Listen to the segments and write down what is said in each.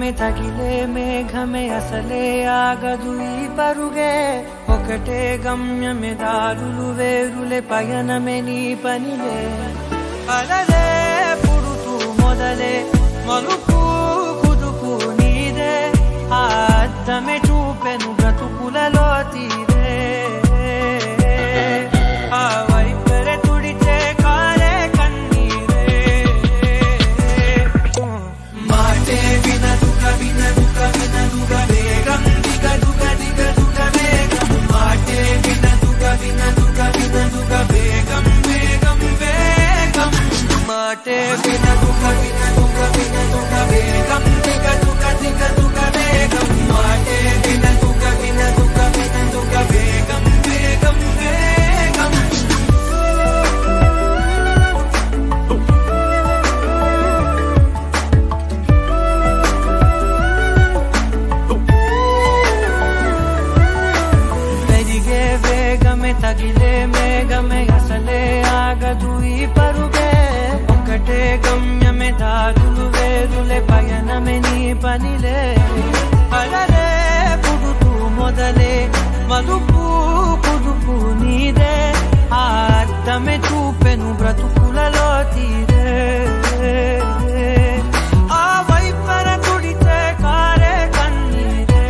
తగిలే మేఘమే అసలే ఆగదు ఈ పరుగే ఒకటే గమ్యమే దారులు వేరులే పయనమే నీ పనిలే అలలే పుడుతూ మొదలే మలుపు కుదుపు నీదే ఆ అద్దమే చూపెను బ్రతుకులలో తీరే ఆ వైపరే తుడిచే కారే కన్నీరే మాటే వినదుగ వినదుగ వినదుగ వేగం దిగదుగ దిగదుగ వేగం మాటే వినదుగ వినదుగ వినదుగ వేగం వేగం వేగం మాటే వినదుగ వినదుగ వినదుగ వేగం దిగదుగ దిగదుగ వేగం మాటే వినదుగ వినదుగ వినదుగ వేగం వేగం వేగం పెరిగే వేగమే తగిలే మేఘమే అసలే ఆగదు ఈ పరుగే ఒకటే గమ్యమే దారులు వేరులే పయనమే నీ పనిలే అలలే పుడుతూ మొదలే మలుపు కుదుపు నీదే ఆ అద్దమే చూపెను బ్రతుకులలో తీరే ఆ వైపర తుడితే కారే కన్నీరే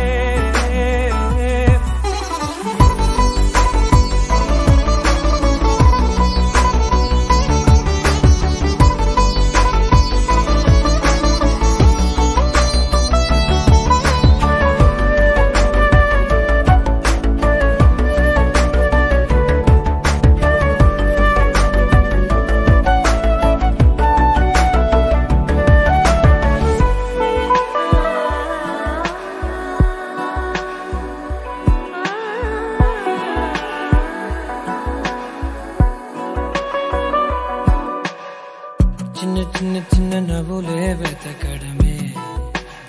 చిన్న చిన్న చిన్న నవ్వులే వెతకడమే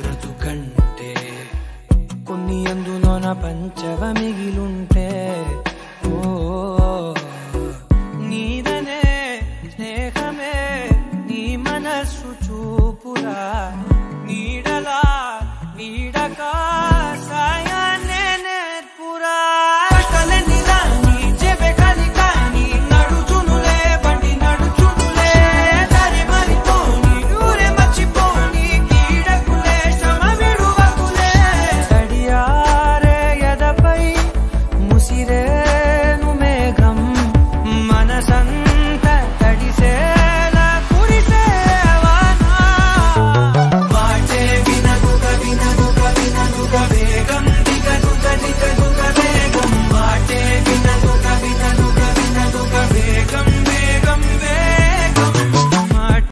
బ్రతుకంటే కొన్ని అందులోన పంచవ మిగిలుంటే